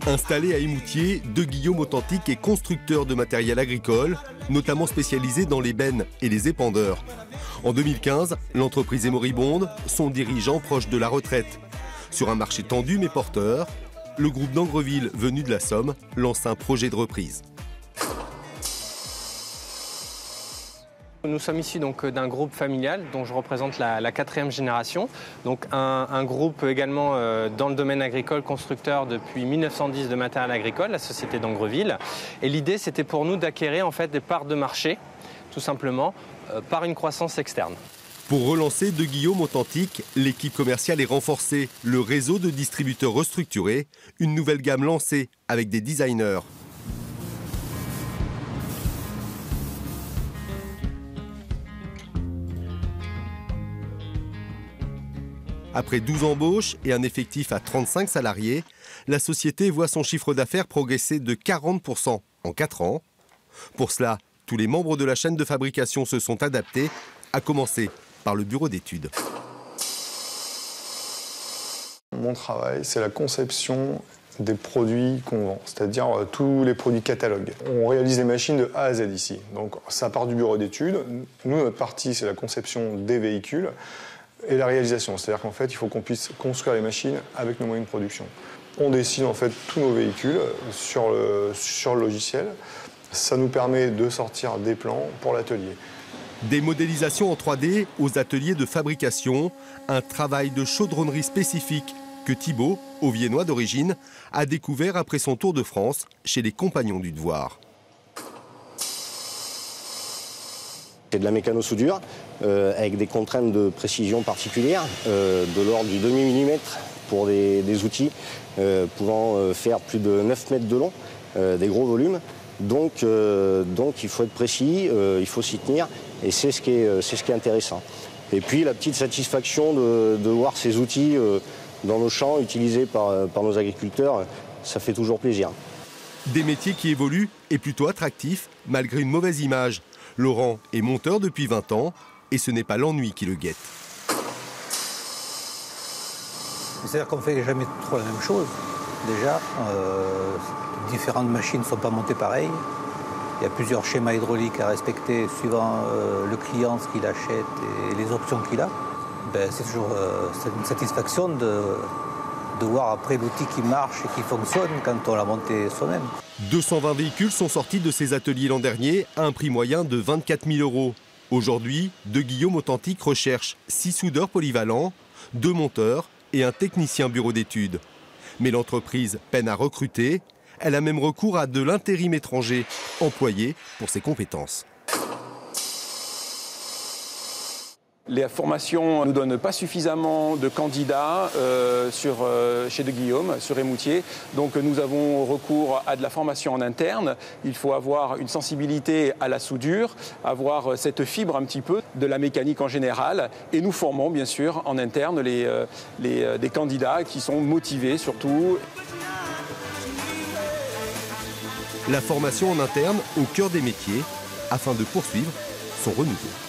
Installé à Émoutier, De Guillaume Authentique est constructeur de matériel agricole, notamment spécialisé dans les bennes et les épandeurs. En 2015, l'entreprise est moribonde, son dirigeant proche de la retraite. Sur un marché tendu mais porteur, le groupe d'Angreville, venu de la Somme, lance un projet de reprise. Nous sommes issus d'un groupe familial dont je représente la 4e génération. Donc un groupe également dans le domaine agricole, constructeur depuis 1910 de matériel agricole, la société d'Angreville. Et l'idée, c'était pour nous d'acquérir en fait des parts de marché, tout simplement, par une croissance externe. Pour relancer De Guillaume Authentique, l'équipe commerciale est renforcée, le réseau de distributeurs restructuré, une nouvelle gamme lancée avec des designers. Après 12 embauches et un effectif à 35 salariés, la société voit son chiffre d'affaires progresser de 40% en 4 ans. Pour cela, tous les membres de la chaîne de fabrication se sont adaptés, à commencer par le bureau d'études. Mon travail, c'est la conception des produits qu'on vend, c'est-à-dire tous les produits catalogues. On réalise les machines de A à Z ici. Donc ça part du bureau d'études. Nous, notre partie, c'est la conception des véhicules et la réalisation. C'est-à-dire qu'en fait, il faut qu'on puisse construire les machines avec nos moyens de production. On dessine en fait tous nos véhicules sur le logiciel. Ça nous permet de sortir des plans pour l'atelier. Des modélisations en 3D aux ateliers de fabrication, un travail de chaudronnerie spécifique que Thibaut, Auviennois d'origine, a découvert après son tour de France chez les Compagnons du Devoir. C'est de la mécano-soudure avec des contraintes de précision particulières, de l'ordre du demi-millimètre pour des outils pouvant faire plus de 9 mètres de long, des gros volumes. Donc il faut être précis, il faut s'y tenir et c'est ce qui est intéressant. Et puis la petite satisfaction de voir ces outils dans nos champs utilisés par nos agriculteurs, ça fait toujours plaisir. Des métiers qui évoluent et plutôt attractifs malgré une mauvaise image. Laurent est monteur depuis 20 ans et ce n'est pas l'ennui qui le guette. C'est-à-dire qu'on ne fait jamais trop la même chose. Déjà, différentes machines ne sont pas montées pareilles. Il y a plusieurs schémas hydrauliques à respecter suivant le client, ce qu'il achète et les options qu'il a. C'est toujours une satisfaction de voir après l'outil qui marche et qui fonctionne quand on l'a monté soi-même. 220 véhicules sont sortis de ces ateliers l'an dernier à un prix moyen de 24 000 €. Aujourd'hui, De Guillaume Authentique recherche 6 soudeurs polyvalents, 2 monteurs et un technicien bureau d'études. Mais l'entreprise peine à recruter. Elle a même recours à de l'intérim étranger, employé pour ses compétences. Les formations ne nous donnent pas suffisamment de candidats chez De Guillaume, sur Émoutier. Donc nous avons recours à de la formation en interne. Il faut avoir une sensibilité à la soudure, avoir cette fibre un petit peu de la mécanique en général. Et nous formons bien sûr en interne des candidats qui sont motivés surtout. La formation en interne au cœur des métiers afin de poursuivre son renouveau.